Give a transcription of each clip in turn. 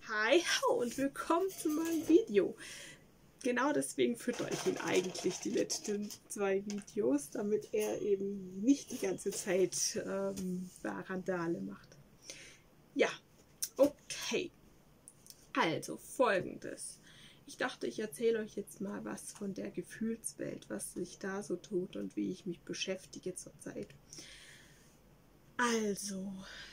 Hi und willkommen zu meinem Video. Genau deswegen fütter ich ihn eigentlich die letzten 2 Videos, damit er eben nicht die ganze Zeit Randale macht. Ja, okay. Also folgendes. Ich dachte, ich erzähle euch jetzt mal was von der Gefühlswelt, was sich da so tut und wie ich mich beschäftige zurzeit. Also,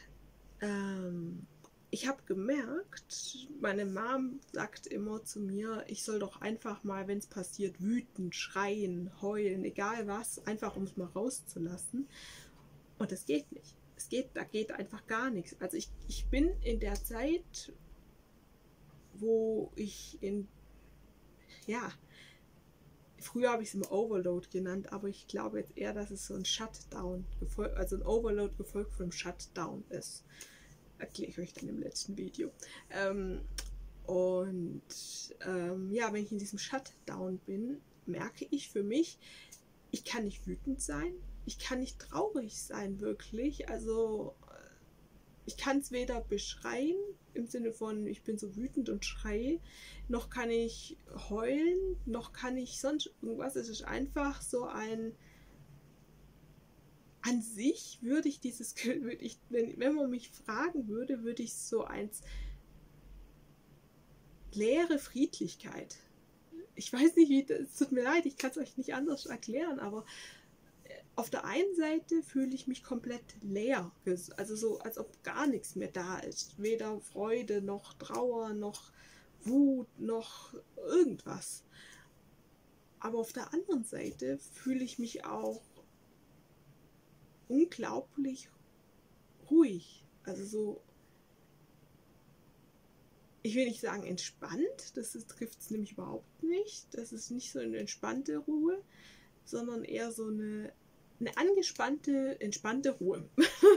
ich habe gemerkt, meine Mom sagt immer zu mir, ich soll doch einfach mal, wenn es passiert, wüten, schreien, heulen, egal was, einfach um es mal rauszulassen. Und das geht nicht. Da geht einfach gar nichts. Also ich bin in der Zeit, wo ich früher habe ich es immer Overload genannt, aber ich glaube jetzt eher, dass es so ein Shutdown, also ein Overload gefolgt von einem Shutdown ist. Erkläre ich euch dann im letzten Video. Wenn ich in diesem Shutdown bin, merke ich für mich, ich kann nicht wütend sein, ich kann nicht traurig sein, wirklich. Also ich kann es weder beschreien, im Sinne von, ich bin so wütend und schreie, noch kann ich heulen, noch kann ich sonst irgendwas. Es ist einfach so ein... An sich würde ich wenn man mich fragen würde, würde ich so eins leere Friedlichkeit. Ich weiß nicht, es tut mir leid, ich kann es euch nicht anders erklären, aber auf der einen Seite fühle ich mich komplett leer, also so, als ob gar nichts mehr da ist. Weder Freude, noch Trauer, noch Wut, noch irgendwas. Aber auf der anderen Seite fühle ich mich auch unglaublich ruhig. Also so, ich will nicht sagen entspannt, trifft es nämlich überhaupt nicht. Das ist nicht so eine entspannte Ruhe, sondern eher so eine angespannte, entspannte Ruhe.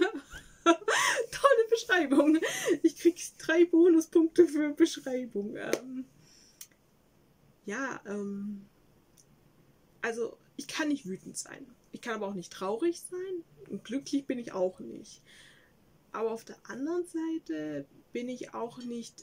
Tolle Beschreibung. Ich krieg 3 Bonuspunkte für Beschreibung. Also ich kann nicht wütend sein. Ich kann aber auch nicht traurig sein. Und glücklich bin ich auch nicht. Aber auf der anderen Seite bin ich auch nicht...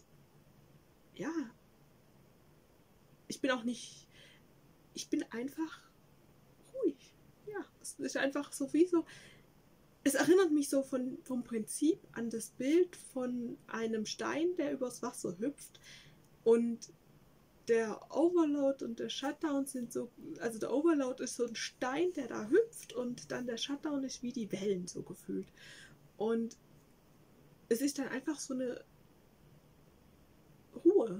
ich bin einfach ruhig. Ja, es ist einfach so. Es erinnert mich so vom Prinzip an das Bild von einem Stein, der übers Wasser hüpft. Und der Overload und der Shutdown sind so, also der Overload ist so ein Stein, der da hüpft, und dann der Shutdown ist wie die Wellen so gefühlt. Und es ist dann einfach so eine Ruhe.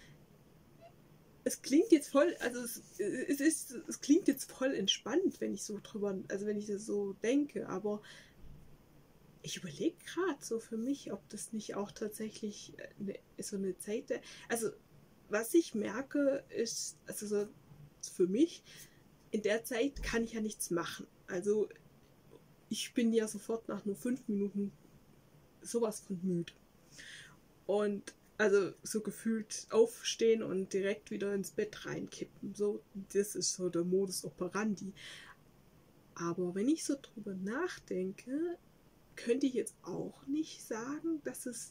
Es klingt jetzt voll, also es klingt jetzt voll entspannt, wenn ich wenn ich das so denke, aber ich überlege gerade so für mich, ob das nicht auch tatsächlich so eine Zeit, also was ich merke ist, also so für mich, in der Zeit kann ich ja nichts machen. Also ich bin ja sofort nach nur 5 Minuten sowas von müde. Und also so gefühlt aufstehen und direkt wieder ins Bett reinkippen. So, das ist so der Modus operandi. Aber wenn ich so drüber nachdenke, könnte ich jetzt auch nicht sagen, dass es...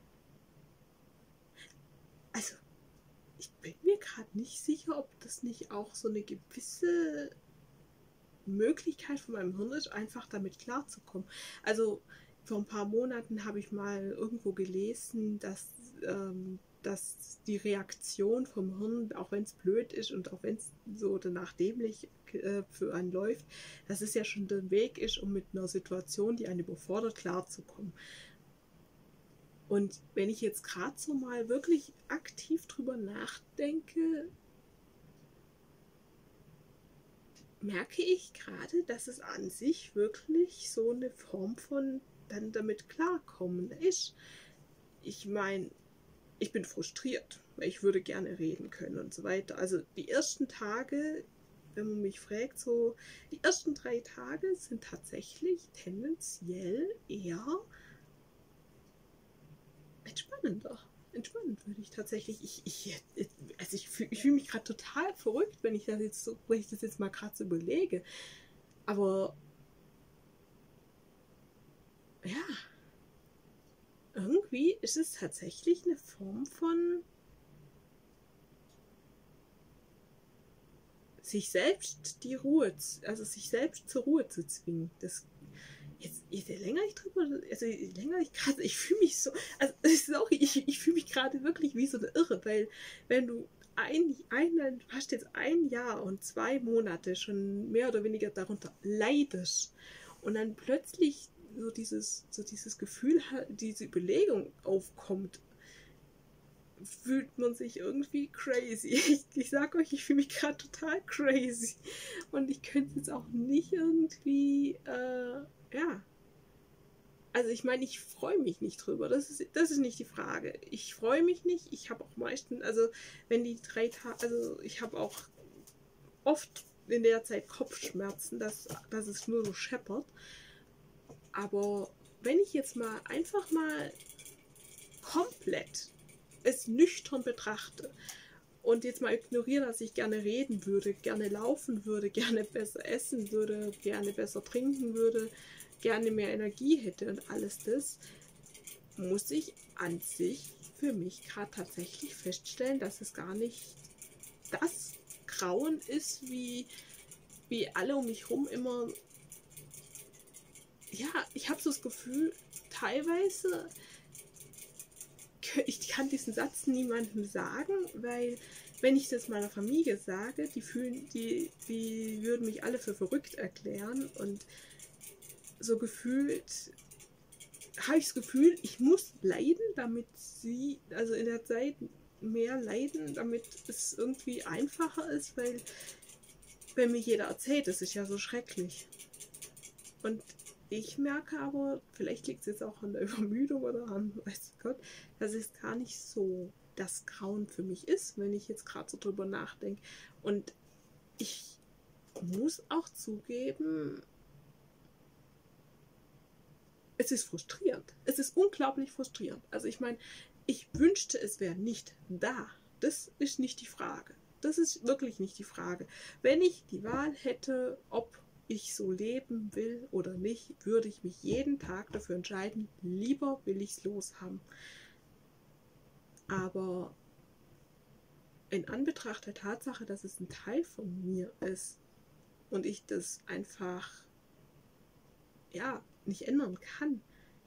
Also, ich bin mir gerade nicht sicher, ob das nicht auch so eine gewisse Möglichkeit von meinem Hirn ist, einfach damit klarzukommen. Also, vor ein paar Monaten habe ich mal irgendwo gelesen, dass die Reaktion vom Hirn, auch wenn es blöd ist und auch wenn es so danach dämlich für einen läuft, dass es ja schon der Weg ist, um mit einer Situation, die einen überfordert, klarzukommen. Und wenn ich jetzt gerade so mal wirklich aktiv drüber nachdenke, merke ich gerade, dass es an sich wirklich so eine Form von dann damit klarkommen ist. Ich meine, ich bin frustriert, weil ich würde gerne reden können und so weiter. Also die ersten Tage, wenn man mich fragt, so die ersten 3 Tage sind tatsächlich tendenziell eher entspannender. Entspannend würde ich tatsächlich. Ich fühle mich gerade total verrückt, wenn ich das jetzt mal gerade so überlege. Aber ja, irgendwie ist es tatsächlich eine Form von sich selbst die Ruhe, also sich selbst zur Ruhe zu zwingen. Das jetzt, je länger ich drüber, also je länger ich gerade, ich fühle mich so, also sorry, ich fühle mich gerade wirklich wie so eine Irre, weil wenn du fast jetzt 1 Jahr und 2 Monate schon mehr oder weniger darunter leidest und dann plötzlich so dieses Gefühl, diese Überlegung aufkommt, fühlt man sich irgendwie crazy. Ich sag euch, ich fühle mich gerade total crazy. Und ich könnte jetzt auch nicht irgendwie, ja. Also ich meine, ich freue mich nicht drüber. Das ist nicht die Frage. Ich freue mich nicht. Ich habe auch meistens, also wenn die 3 Tage, also ich habe auch oft in der Zeit Kopfschmerzen, dass es nur so scheppert. Aber wenn ich jetzt mal einfach mal komplett es nüchtern betrachte und jetzt mal ignoriere, dass ich gerne reden würde, gerne laufen würde, gerne besser essen würde, gerne besser trinken würde, gerne mehr Energie hätte und alles das, muss ich an sich für mich gerade tatsächlich feststellen, dass es gar nicht das Grauen ist, wie alle um mich herum immer. Ja, ich habe so das Gefühl, teilweise, ich kann diesen Satz niemandem sagen, weil wenn ich das meiner Familie sage, die würden mich alle für verrückt erklären und so gefühlt habe ich das Gefühl, ich muss leiden, damit sie, also in der Zeit mehr leiden, damit es irgendwie einfacher ist, weil wenn mir jeder erzählt, das ist ja so schrecklich. Und ich merke aber, vielleicht liegt es jetzt auch an der Übermüdung oder an, weiß Gott, dass es gar nicht so das Grauen für mich ist, wenn ich jetzt gerade so drüber nachdenke. Und ich muss auch zugeben, es ist frustrierend. Es ist unglaublich frustrierend. Also ich meine, ich wünschte, es wäre nicht da. Das ist nicht die Frage. Das ist wirklich nicht die Frage. Wenn ich die Wahl hätte, ob ich so leben will oder nicht, würde ich mich jeden Tag dafür entscheiden, lieber will ich es loshaben. Aber in Anbetracht der Tatsache, dass es ein Teil von mir ist und ich das einfach ja nicht ändern kann,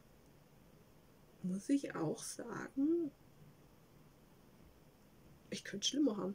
muss ich auch sagen, ich könnte es schlimmer haben.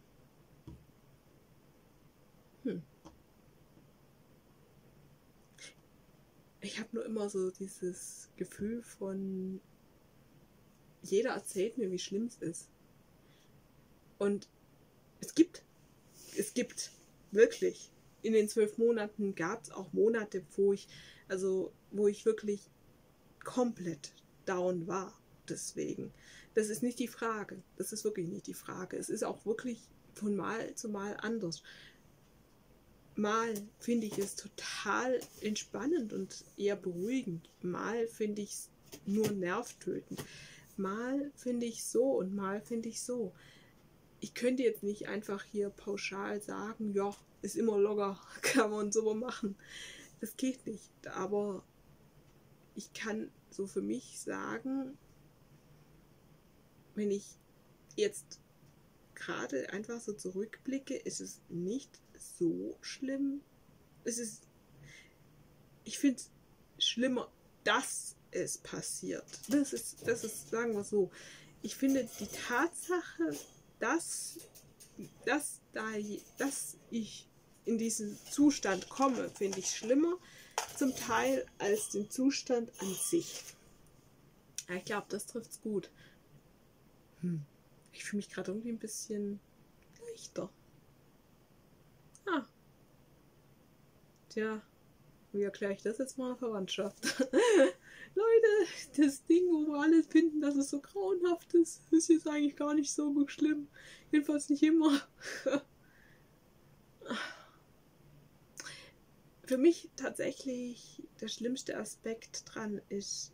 Ich habe nur immer so dieses Gefühl von, jeder erzählt mir, wie schlimm es ist. Und es gibt wirklich, in den 12 Monaten gab es auch Monate, wo ich wirklich komplett down war. Deswegen. Das ist nicht die Frage. Das ist wirklich nicht die Frage. Es ist auch wirklich von Mal zu Mal anders. Mal finde ich es total entspannend und eher beruhigend. Mal finde ich es nur nervtötend. Mal finde ich so und mal finde ich so. Ich könnte jetzt nicht einfach hier pauschal sagen, ja, ist immer locker, kann man so machen. Das geht nicht. Aber ich kann so für mich sagen, wenn ich jetzt gerade einfach so zurückblicke, ist es nicht so schlimm. Ich finde es schlimmer, dass es passiert. Das ist, sagen wir so. Ich finde die Tatsache, dass ich in diesen Zustand komme, finde ich schlimmer zum Teil als den Zustand an sich. Ich glaube, das trifft es gut. Ich fühle mich gerade irgendwie ein bisschen leichter. Tja, wie erkläre ich das jetzt meiner Verwandtschaft? Leute, das Ding, wo wir alle finden, dass es so grauenhaft ist, ist jetzt eigentlich gar nicht so schlimm. Jedenfalls nicht immer. Für mich tatsächlich der schlimmste Aspekt dran ist,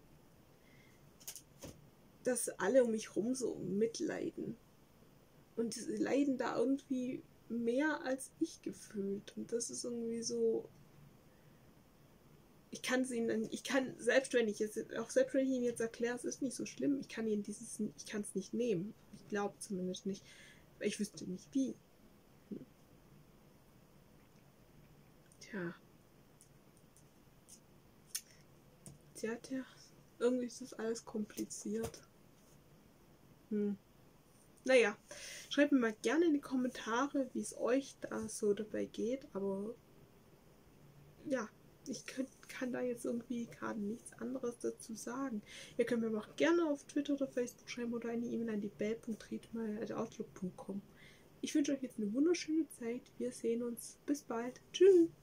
dass alle um mich herum so mitleiden. Und sie leiden da irgendwie mehr als ich gefühlt. Und das ist irgendwie so. ich kann es ihnen, selbst wenn ich ihnen jetzt erkläre, es ist nicht so schlimm, ich kann es nicht nehmen. Ich glaube zumindest nicht. Ich wüsste nicht wie. Tja. Tja. Irgendwie ist das alles kompliziert. Naja, schreibt mir mal gerne in die Kommentare, wie es euch da so dabei geht, aber ja, ich kann da jetzt irgendwie gerade nichts anderes dazu sagen. Ihr könnt mir auch gerne auf Twitter oder Facebook schreiben oder eine E-Mail an die bell.riedmeier@outlook.com. Ich wünsche euch jetzt eine wunderschöne Zeit. Wir sehen uns. Bis bald. Tschüss.